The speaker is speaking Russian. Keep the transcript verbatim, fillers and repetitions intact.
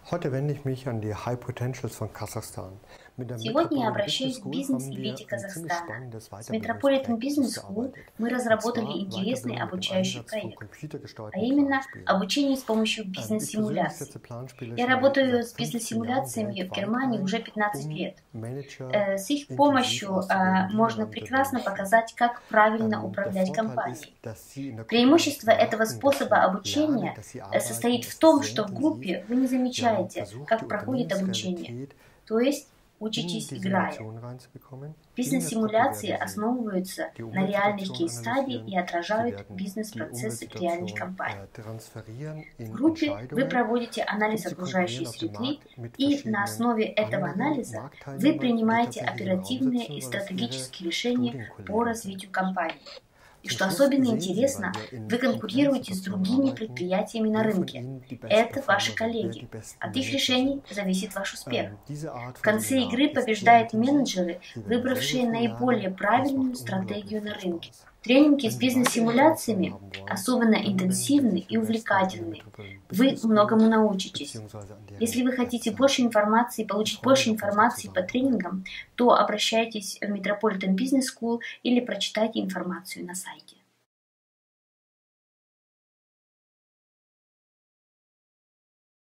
Сегодня я обращаюсь к бизнес-элите Казахстана. С Metropolitan Business School мы разработали интересный обучающий проект, а именно обучение с помощью бизнес-симуляций. Я работаю с бизнес-симуляциями в Германии уже пятнадцать лет. С их помощью можно прекрасно показать, как правильно управлять компанией. Преимущество этого способа обучения состоит в том, что в группе вы не замечаете, как проходит обучение, то есть учитесь играя. Бизнес-симуляции основываются на реальных кейс-стадий и отражают бизнес-процессы реальных компаний. В группе вы проводите анализ окружающей среды, и на основе этого анализа вы принимаете оперативные и стратегические решения по развитию компании. И что особенно интересно, вы конкурируете с другими предприятиями на рынке. Это ваши коллеги. От их решений зависит ваш успех. В конце игры побеждают менеджеры, выбравшие наиболее правильную стратегию на рынке. Тренинги с бизнес-симуляциями особенно интенсивны и увлекательны. Вы многому научитесь. Если вы хотите больше информации, получить больше информации по тренингам, то обращайтесь в Metropolitan Business School или прочитайте информацию на сайте.